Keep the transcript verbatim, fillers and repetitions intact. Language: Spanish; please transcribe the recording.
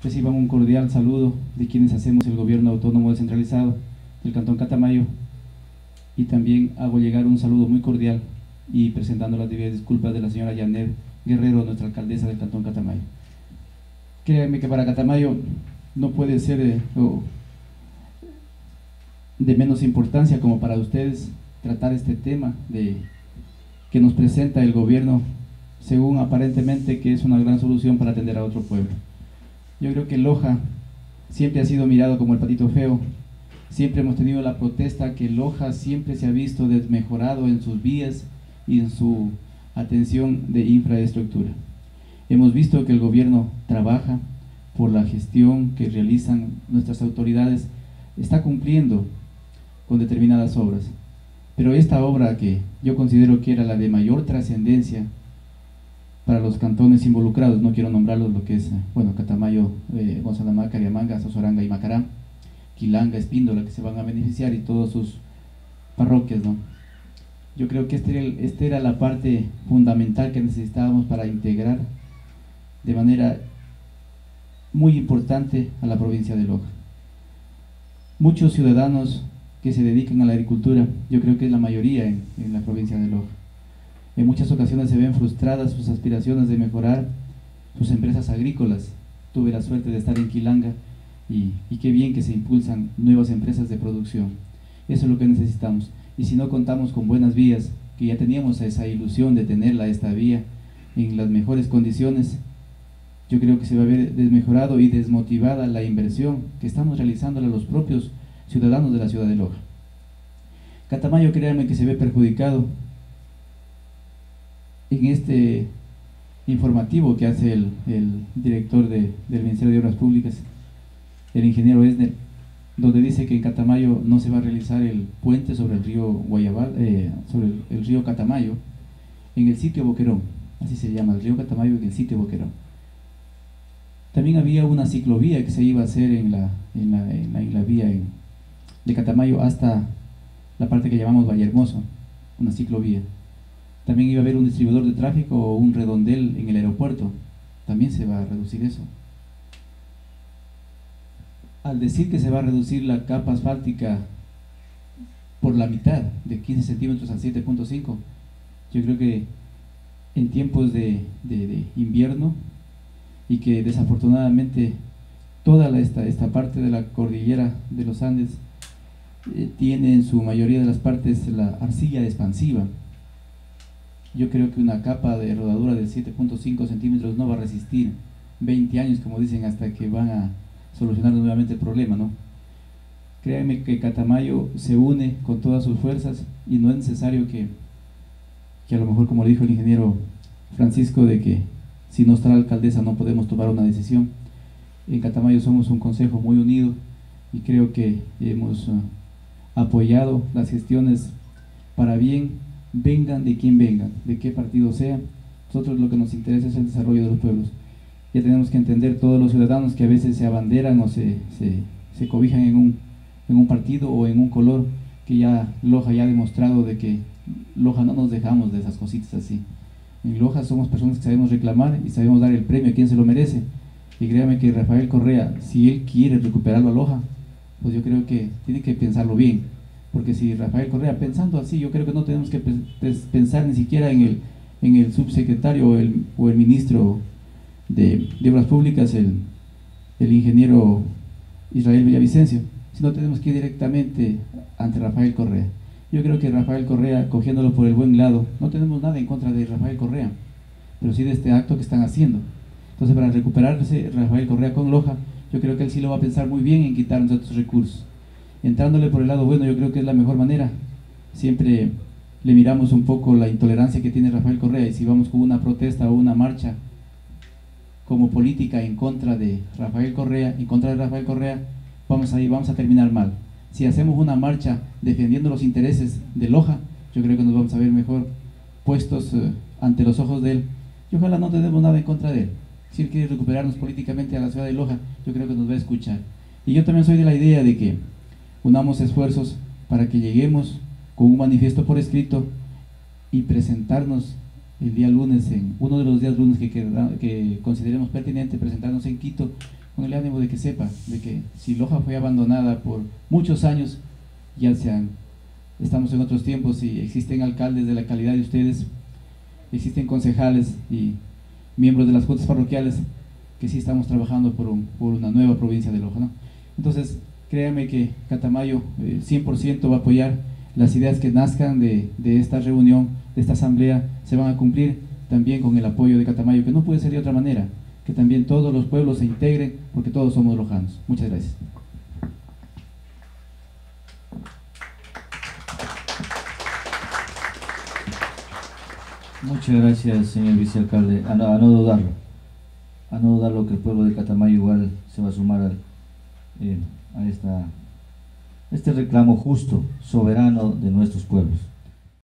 Reciban un cordial saludo de quienes hacemos el gobierno autónomo descentralizado del Cantón Catamayo, y también hago llegar un saludo muy cordial y presentando las debidas disculpas de la señora Yanet Guerrero, nuestra alcaldesa del Cantón Catamayo. Créanme que para Catamayo no puede ser eh, oh, de menos importancia como para ustedes tratar este tema de, que nos presenta el gobierno, según aparentemente que es una gran solución para atender a otro pueblo. Yo creo que Loja siempre ha sido mirado como el patito feo. Siempre hemos tenido la protesta que Loja siempre se ha visto desmejorado en sus vías y en su atención de infraestructura. Hemos visto que el gobierno trabaja por la gestión que realizan nuestras autoridades, está cumpliendo con determinadas obras. Pero esta obra, que yo considero que era la de mayor trascendencia para los cantones involucrados, no quiero nombrarlos, lo que es, bueno, Catamayo, eh, Gonzalama, Cariamanga, Sozoranga y Macará, Quilanga, Espíndola, que se van a beneficiar, y todas sus parroquias, ¿no? Yo creo que esta era, el, este era la parte fundamental que necesitábamos para integrar de manera muy importante a la provincia de Loja. Muchos ciudadanos que se dedican a la agricultura, yo creo que es la mayoría en, en la provincia de Loja, en muchas ocasiones se ven frustradas sus aspiraciones de mejorar sus empresas agrícolas. Tuve la suerte de estar en Quilanga y, y qué bien que se impulsan nuevas empresas de producción. Eso es lo que necesitamos. Y si no contamos con buenas vías, que ya teníamos esa ilusión de tenerla, esta vía en las mejores condiciones, yo creo que se va a ver desmejorado y desmotivada la inversión que estamos realizando a los propios ciudadanos de la ciudad de Loja. Catamayo, créanme que se ve perjudicado en este informativo que hace el, el director de, del Ministerio de Obras Públicas, el ingeniero Esner, donde dice que en Catamayo no se va a realizar el puente sobre el río Guayabal, eh, sobre el, el río Catamayo, en el sitio Boquerón, así se llama, el río Catamayo en el sitio Boquerón. También había una ciclovía que se iba a hacer en la, en la, en la, en la vía en, de Catamayo hasta la parte que llamamos Vallehermoso, una ciclovía. También iba a haber un distribuidor de tráfico o un redondel en el aeropuerto, también se va a reducir eso. Al decir que se va a reducir la capa asfáltica por la mitad, de quince centímetros a siete punto cinco, yo creo que en tiempos de, de, de invierno, y que desafortunadamente toda la, esta, esta parte de la cordillera de los Andes eh, tiene en su mayoría de las partes la arcilla expansiva. Yo creo que una capa de rodadura de siete punto cinco centímetros no va a resistir veinte años, como dicen, hasta que van a solucionar nuevamente el problema, ¿no? Créanme que Catamayo se une con todas sus fuerzas y no es necesario que, que a lo mejor, como le dijo el ingeniero Francisco, de que si no está la alcaldesa no podemos tomar una decisión. En Catamayo somos un consejo muy unido y creo que hemos uh, apoyado las gestiones para bien, vengan de quien vengan, de qué partido sea. Nosotros lo que nos interesa es el desarrollo de los pueblos. Ya tenemos que entender todos los ciudadanos que a veces se abanderan o se, se, se cobijan en un, en un partido o en un color, que ya Loja ya ha demostrado de que Loja no nos dejamos de esas cositas así. En Loja somos personas que sabemos reclamar y sabemos dar el premio a quien se lo merece. Y créame que Rafael Correa, si él quiere recuperarlo a Loja, pues yo creo que tiene que pensarlo bien. Porque si Rafael Correa, pensando así, yo creo que no tenemos que pensar ni siquiera en el, en el subsecretario o el, o el ministro de, de Obras Públicas, el, el ingeniero Israel Villavicencio, sino tenemos que ir directamente ante Rafael Correa. Yo creo que Rafael Correa, cogiéndolo por el buen lado, no tenemos nada en contra de Rafael Correa, pero sí de este acto que están haciendo. Entonces, para recuperarse Rafael Correa con Loja, yo creo que él sí lo va a pensar muy bien en quitarnos estos recursos. Entrándole por el lado bueno, yo creo que es la mejor manera. Siempre le miramos un poco la intolerancia que tiene Rafael Correa, y si vamos con una protesta o una marcha como política en contra de Rafael Correa, en contra de Rafael Correa, vamos a ir, vamos a terminar mal. Si hacemos una marcha defendiendo los intereses de Loja, yo creo que nos vamos a ver mejor puestos eh, ante los ojos de él, y ojalá no tenemos nada en contra de él. Si él quiere recuperarnos políticamente a la ciudad de Loja, yo creo que nos va a escuchar. Y yo también soy de la idea de que unamos esfuerzos para que lleguemos con un manifiesto por escrito y presentarnos el día lunes, en uno de los días lunes que, queda, que consideremos pertinente, presentarnos en Quito con el ánimo de que sepa de que si Loja fue abandonada por muchos años, ya sean, estamos en otros tiempos y existen alcaldes de la calidad de ustedes, existen concejales y miembros de las juntas parroquiales que sí estamos trabajando por, un, por una nueva provincia de Loja, ¿no? Entonces, créame que Catamayo eh, cien por ciento va a apoyar las ideas que nazcan de, de esta reunión, de esta asamblea, se van a cumplir también con el apoyo de Catamayo, que no puede ser de otra manera, que también todos los pueblos se integren, porque todos somos lojanos. Muchas gracias. Muchas gracias, señor vicealcalde. A no, a no dudarlo, a no dudarlo que el pueblo de Catamayo igual se va a sumar al, eh, a esta, este reclamo justo, soberano de nuestros pueblos.